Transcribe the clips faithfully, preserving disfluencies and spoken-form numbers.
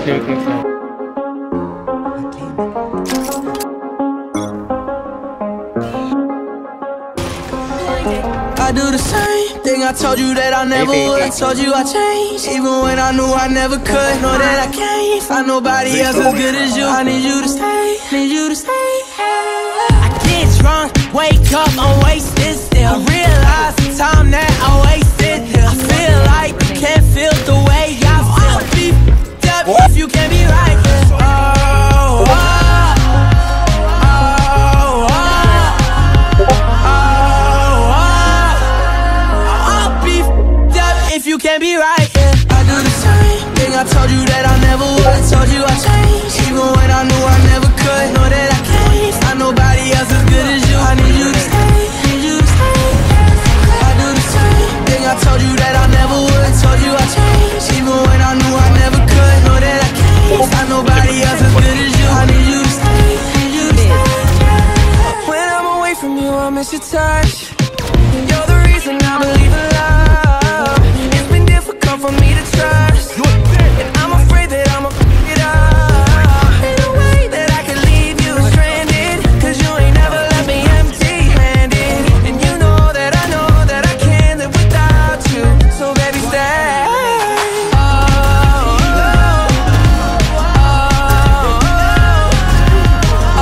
Okay, okay, fine. I do the same thing I told you that I never would. I told you I changed, even when I knew I never could. Know that I can't find nobody else as good as you. I need you to stay, need you to stay. I get drunk, wake up, I'm wasted still. I realize the time that I wasted here. I feel like you can't feel the way I feel. I'll be f***ed up if you can't be right here. Oh, oh, oh, oh, oh. I'll be f***ed up if you can't be right here. I do the same thing I told you that I never would. I told you I changed, even when I knew I never could. Know that I can't find nobody else as good as you. I need you to stay, need you to stay. I do the same thing I told you that I never would. I told you I changed, even when I knew I never could. Know that I can't find nobody else as good as you. I need you to stay, need you to stay. When I'm away from you, I miss your touch. You're the reason I believe in love. It's been difficult for me to trust, and I'm afraid that I'ma f*** it up. Ain't no way that I can leave you stranded, cause you ain't never left me empty-handed. And you know that I know that I can't live without you. So baby, stay. Oh, oh, oh, oh,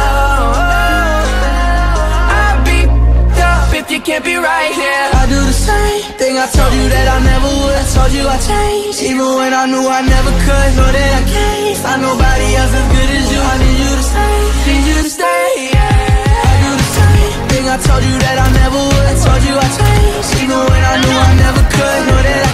oh. I'll be f***ed up if you can't be right here. I do the same thing I told you that I never would. I told you I changed, even when I knew I never could. Know that I can't find nobody else as good as you. I need you to stay, need you to stay, yeah. I do the same thing I told you that I never would. I told you I changed, even when I knew I never could. Know that I